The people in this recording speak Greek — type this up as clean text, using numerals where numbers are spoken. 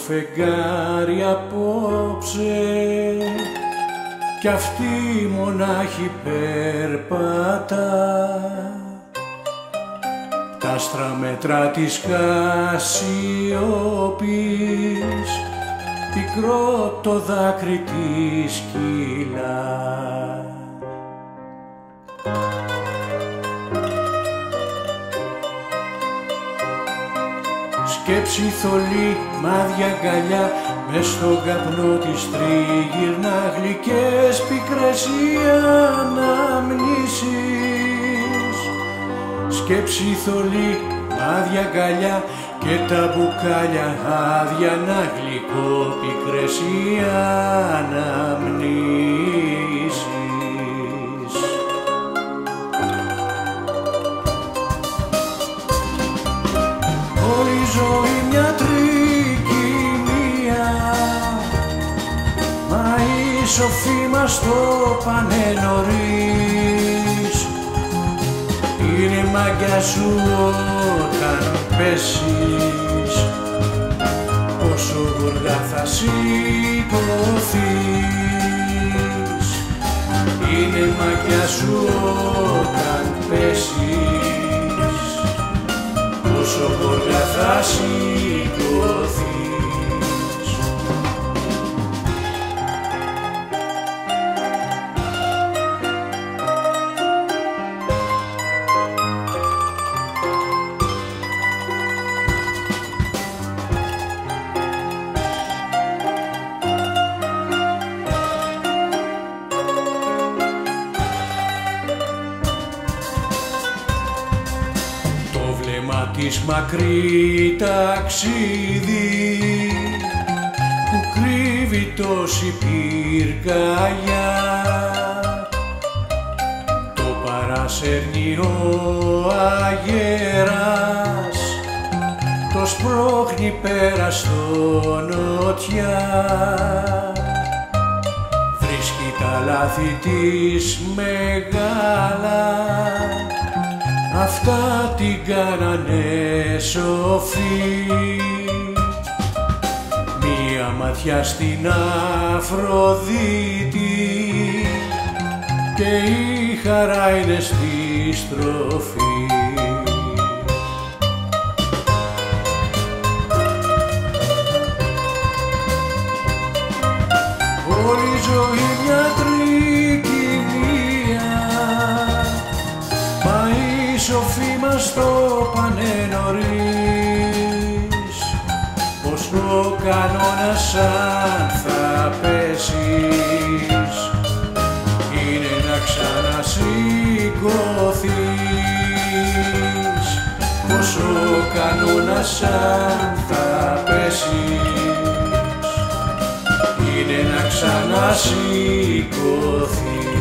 φεγγάρι απόψε κι αυτή μονάχη περπατά. Τ' άστρα μέτρα της Κασιόπης πικρό το δάκρυ της κυλά. Σκέψη θολή, μάδια αγκαλιά, μες στον καπνό της τριγυρνά γλυκές πικρές οι αναμνήσεις. Σκέψη θολή, μάδια αγκαλιά και τα μπουκάλια άδεια να γλυκό πικρές οι αναμνήσεις. Όλη η ζωή μια τρικυμία, μα οι σοφοί μας το πάνε νωρίς. Είναι μάγια σου όταν πέσεις, πόσο γοργά θα σηκωθείς. Είναι μάγια σου όταν πέσεις, πόσο γοργά θα σηκωθείς. Της μακρύ ταξίδι που κρύβει τόση πυρκαγιά, το παρασέρνει ο αγέρας, το σπρώχνει πέρα στο νότια. Βρίσκει τα λάθη της μεγάλα, αυτά την κάνανε σοφή. Μία ματιά στην Αφροδίτη και η χαρά είναι στη στροφή. Όλη η ζωή μια τρικυμία, μα οι σοφοί μας το πάνε νωρίς. Πως ο κανόνας αν θα πέσεις είναι να ξανασηκωθείς. Πως ο κανόνας αν θα πέσεις είναι να ξανασηκωθείς.